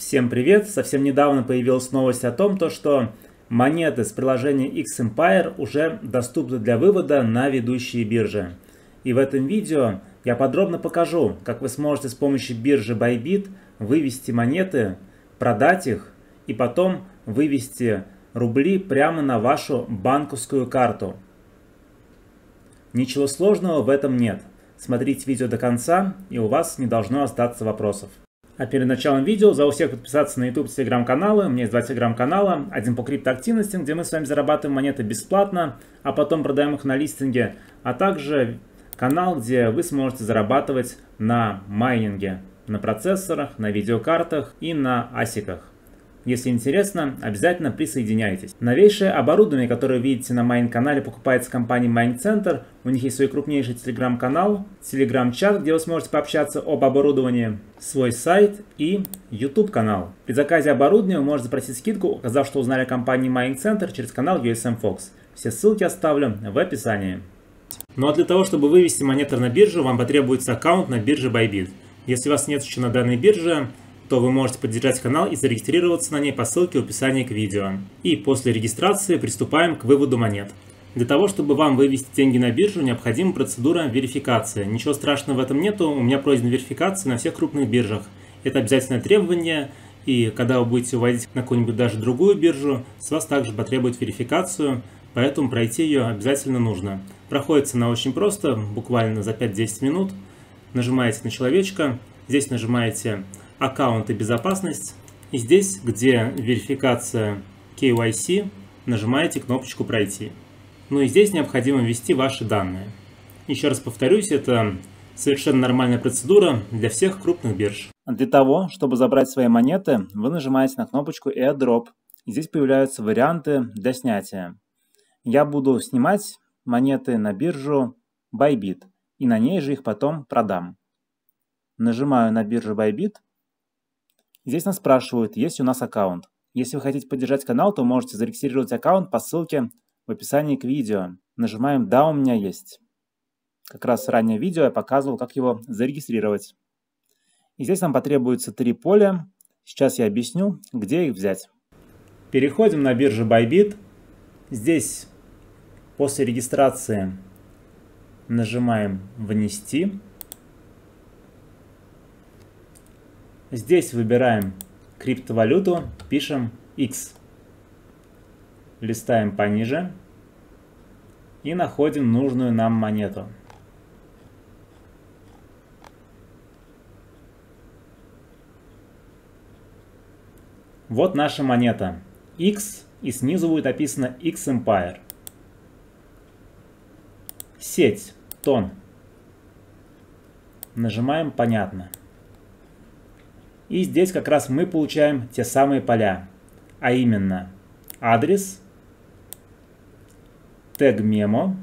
Всем привет! Совсем недавно появилась новость о том, что монеты с приложения X-Empire уже доступны для вывода на ведущие биржи. И в этом видео я подробно покажу, как вы сможете с помощью биржи Bybit вывести монеты, продать их и потом вывести рубли прямо на вашу банковскую карту. Ничего сложного в этом нет. Смотрите видео до конца, и у вас не должно остаться вопросов. А перед началом видео зову всех подписаться на YouTube, телеграм-каналы. У меня есть два телеграм-канала. Один по криптоактивностям, где мы с вами зарабатываем монеты бесплатно, а потом продаем их на листинге. А также канал, где вы сможете зарабатывать на майнинге, на процессорах, на видеокартах и на асиках. Если интересно, обязательно присоединяйтесь. Новейшее оборудование, которое вы видите на моем канале, покупается компанией Mining Center. У них есть свой крупнейший телеграм-канал, телеграм-чат, где вы сможете пообщаться об оборудовании, свой сайт и YouTube-канал. При заказе оборудования вы можете запросить скидку, указав, что узнали о компании Mining Center через канал USM Fox. Все ссылки оставлю в описании. Ну а для того, чтобы вывести монеты на биржу, вам потребуется аккаунт на бирже Bybit. Если у вас нет еще на данной бирже, то вы можете поддержать канал и зарегистрироваться на ней по ссылке в описании к видео. И после регистрации приступаем к выводу монет. Для того, чтобы вам вывести деньги на биржу, необходима процедура верификации. Ничего страшного в этом нету, у меня пройдена верификация на всех крупных биржах. Это обязательное требование, и когда вы будете вводить на какую-нибудь даже другую биржу, с вас также потребует верификацию, поэтому пройти ее обязательно нужно. Проходится она очень просто, буквально за 5-10 минут. Нажимаете на человечка, здесь нажимаете аккаунт и безопасность. И здесь, где верификация KYC, нажимаете кнопочку «Пройти». Ну и здесь необходимо ввести ваши данные. Еще раз повторюсь, это совершенно нормальная процедура для всех крупных бирж. Для того, чтобы забрать свои монеты, вы нажимаете на кнопочку AirDrop. И здесь появляются варианты для снятия. Я буду снимать монеты на биржу Bybit, и на ней же их потом продам. Нажимаю на биржу Bybit. Здесь нас спрашивают, есть ли у нас аккаунт. Если вы хотите поддержать канал, то можете зарегистрировать аккаунт по ссылке в описании к видео. Нажимаем «Да, у меня есть». Как раз ранее видео я показывал, как его зарегистрировать. И здесь нам потребуется 3 поля. Сейчас я объясню, где их взять. Переходим на биржу Bybit. Здесь после регистрации нажимаем «Внести». Здесь выбираем криптовалюту, пишем X. Листаем пониже и находим нужную нам монету. Вот наша монета X, и снизу будет написано X-Empire. Сеть, тон. Нажимаем «Понятно». И здесь как раз мы получаем те самые поля, а именно адрес, тег мемо,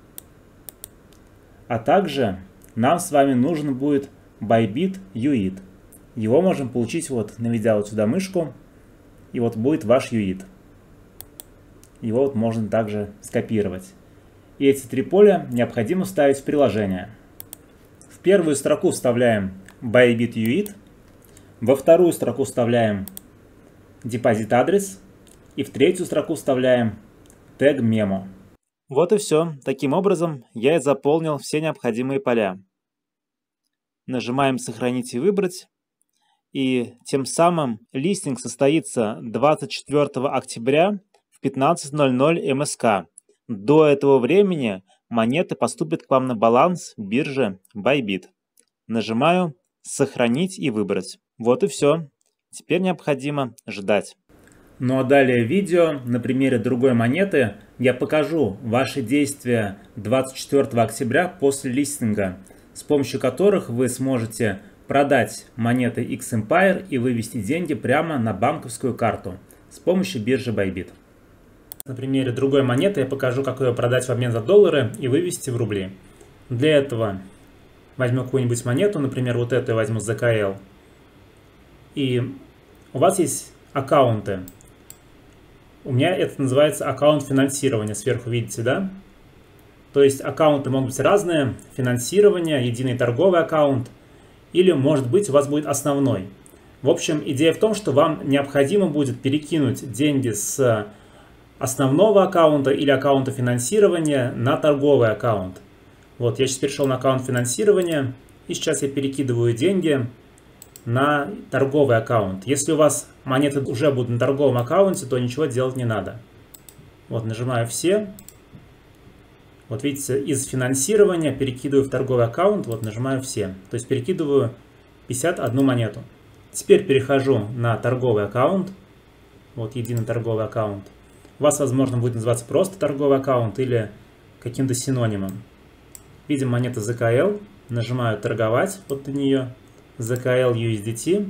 а также нам с вами нужен будет Bybit UID. Его можем получить вот, наведя вот сюда мышку, и вот будет ваш UID. Его вот можно также скопировать. И эти 3 поля необходимо вставить в приложение. В первую строку вставляем Bybit UID. Во вторую строку вставляем депозит адрес и в третью строку вставляем тег мемо. Вот и все. Таким образом я и заполнил все необходимые поля. Нажимаем «Сохранить и выбрать». И тем самым листинг состоится 24 октября в 15:00 МСК. До этого времени монеты поступят к вам на баланс биржи Bybit. Нажимаю «Сохранить и выбрать». Вот и все. Теперь необходимо ждать. Ну а далее в видео на примере другой монеты я покажу ваши действия 24 октября после листинга, с помощью которых вы сможете продать монеты X-Empire и вывести деньги прямо на банковскую карту с помощью биржи Bybit. На примере другой монеты я покажу, как ее продать в обмен за доллары и вывести в рубли. Для этого возьму какую-нибудь монету, например, вот эту я возьму с ZKL. И у вас есть аккаунты. У меня это называется аккаунт финансирования. Сверху видите, да? То есть аккаунты могут быть разные. Финансирование, единый торговый аккаунт. Или, может быть, у вас будет основной. В общем, идея в том, что вам необходимо будет перекинуть деньги с основного аккаунта или аккаунта финансирования на торговый аккаунт. Вот, я сейчас перешел на аккаунт финансирования, и сейчас я перекидываю деньги на торговый аккаунт. Если у вас монеты уже будут на торговом аккаунте, то ничего делать не надо. Вот, нажимаю «Все». Вот видите, из финансирования перекидываю в торговый аккаунт, вот нажимаю «Все». То есть перекидываю 51 монету. Теперь перехожу на торговый аккаунт. Вот единый торговый аккаунт. У вас, возможно, будет называться просто торговый аккаунт или каким-то синонимом. Видим монету ZKL. Нажимаю «Торговать» вот на нее. ZKL USDT.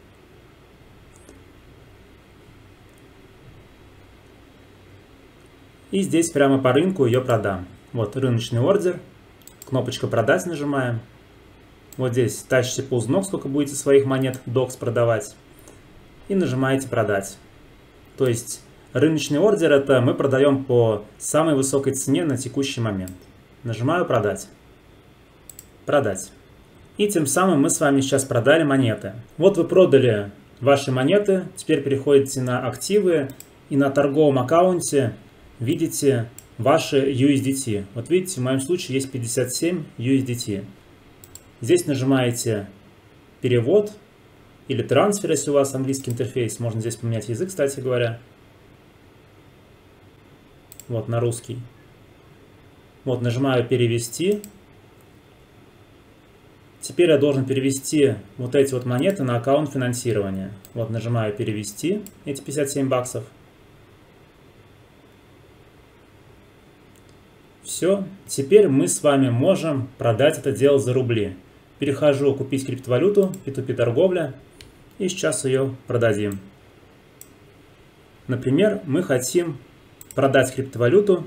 И здесь прямо по рынку ее продам. Вот рыночный ордер. Кнопочка «Продать» нажимаем. Вот здесь тащите ползног, сколько будете своих монет DOX продавать. И нажимаете «Продать». То есть рыночный ордер — это мы продаем по самой высокой цене на текущий момент. Нажимаю «Продать». Продать. И тем самым мы с вами сейчас продали монеты. Вот вы продали ваши монеты. Теперь переходите на активы. И на торговом аккаунте видите ваши USDT. Вот видите, в моем случае есть 57 USDT. Здесь нажимаете «Перевод» или «Трансфер», если у вас английский интерфейс. Можно здесь поменять язык, кстати говоря. Вот на русский. Вот нажимаю «Перевести». Теперь я должен перевести вот эти вот монеты на аккаунт финансирования. Вот нажимаю «Перевести» эти 57 баксов. Все. Теперь мы с вами можем продать это дело за рубли. Перехожу «Купить криптовалюту», P2P торговля. И сейчас ее продадим. Например, мы хотим продать криптовалюту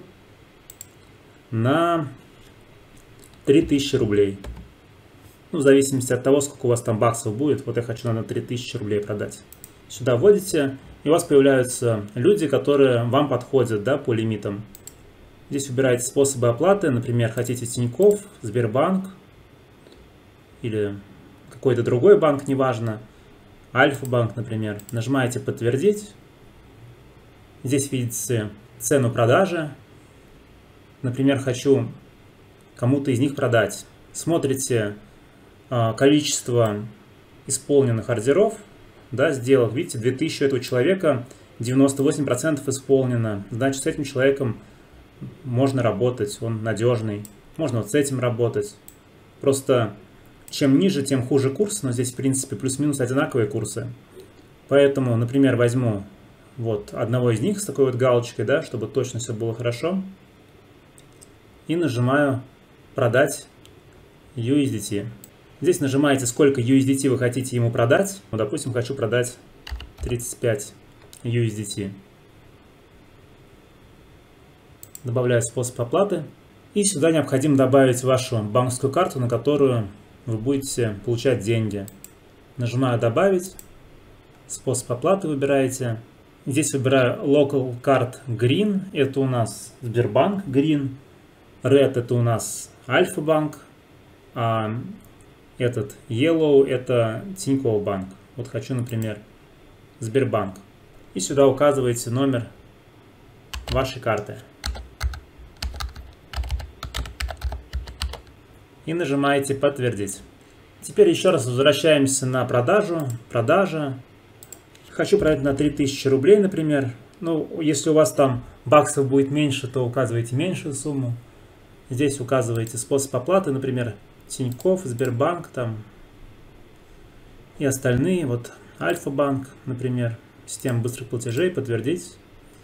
на 3000 рублей. Ну, в зависимости от того, сколько у вас там баксов будет. Вот я хочу на 3000 рублей продать. Сюда вводите, и у вас появляются люди, которые вам подходят, да, по лимитам. Здесь выбираете способы оплаты. Например, хотите Тинькофф, Сбербанк или какой-то другой банк, неважно. Альфа-банк, например. Нажимаете «Подтвердить». Здесь видите цену продажи. Например, хочу кому-то из них продать. Смотрите количество исполненных ордеров, да, сделок. Видите, 2000 этого человека, 98% исполнено. Значит, с этим человеком можно работать, он надежный. Можно вот с этим работать. Просто чем ниже, тем хуже курс, но здесь, в принципе, плюс-минус одинаковые курсы. Поэтому, например, возьму вот одного из них с такой вот галочкой, да, чтобы точно все было хорошо. И нажимаю «Продать USDT». Здесь нажимаете, сколько USDT вы хотите ему продать. Ну, допустим, хочу продать 35 USDT. Добавляю способ оплаты. И сюда необходимо добавить вашу банковскую карту, на которую вы будете получать деньги. Нажимаю «Добавить». Способ оплаты выбираете. Здесь выбираю Local Card Green. Это у нас Сбербанк Green. Red — это у нас Альфа-банк. А этот Yellow — это Тинькофф банк. Вот хочу, например, Сбербанк. И сюда указываете номер вашей карты. И нажимаете «Подтвердить». Теперь еще раз возвращаемся на продажу. Продажа. Хочу продать на 3000 рублей, например. Ну, если у вас там баксов будет меньше, то указывайте меньшую сумму. Здесь указываете способ оплаты, например, Тинькофф, Сбербанк там и остальные. Вот Альфа-банк, например, система быстрых платежей, «Подтвердить».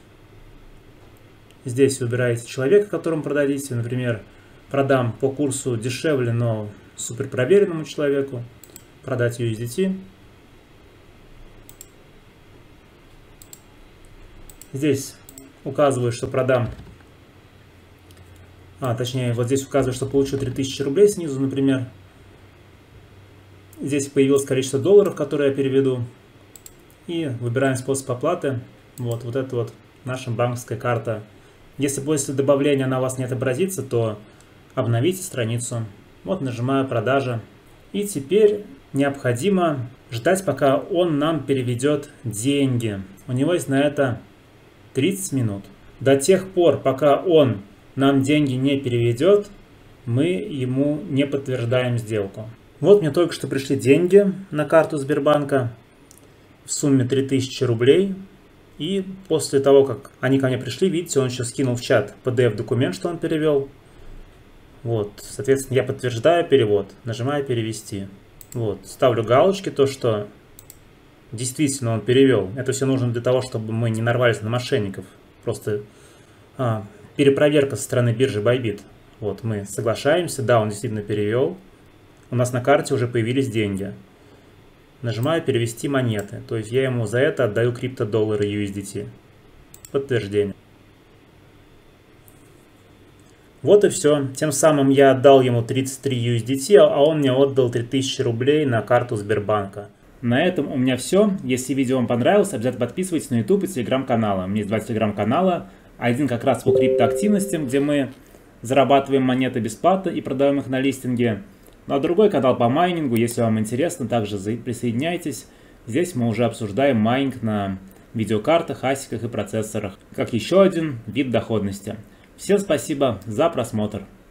Здесь выбираете человека, которому продадите. Например, продам по курсу дешевле, но супер проверенному человеку. Продать USDT. Здесь указываю, что продам. Точнее, вот здесь указываю, что получу 3000 рублей снизу, например. Здесь появилось количество долларов, которые я переведу. И выбираем способ оплаты. Вот это вот наша банковская карта. Если после добавления она у вас не отобразится, то обновите страницу. Вот нажимаю «Продажа». И теперь необходимо ждать, пока он нам переведет деньги. У него есть на это 30 минут. До тех пор, пока он нам деньги не переведет, мы ему не подтверждаем сделку. Вот мне только что пришли деньги на карту Сбербанка в сумме 3000 рублей. И после того, как они ко мне пришли, видите, он еще скинул в чат PDF-документ, что он перевел. Вот, соответственно, я подтверждаю перевод, нажимаю «Перевести». Вот, ставлю галочки, то, что действительно он перевел. Это все нужно для того, чтобы мы не нарвались на мошенников. Просто перепроверка со стороны биржи Bybit. Вот, мы соглашаемся, да, он действительно перевел. У нас на карте уже появились деньги. Нажимаю «Перевести монеты». То есть я ему за это отдаю криптодоллары USDT. Подтверждение. Вот и все. Тем самым я отдал ему 33 USDT, а он мне отдал 3000 рублей на карту Сбербанка. На этом у меня все. Если видео вам понравилось, обязательно подписывайтесь на YouTube и телеграм-каналы. У меня есть 2 телеграм-канала. Один как раз по криптоактивностям, где мы зарабатываем монеты бесплатно и продаем их на листинге. Ну а другой канал по майнингу, если вам интересно, также присоединяйтесь. Здесь мы уже обсуждаем майнинг на видеокартах, асиках и процессорах, как еще один вид доходности. Всем спасибо за просмотр.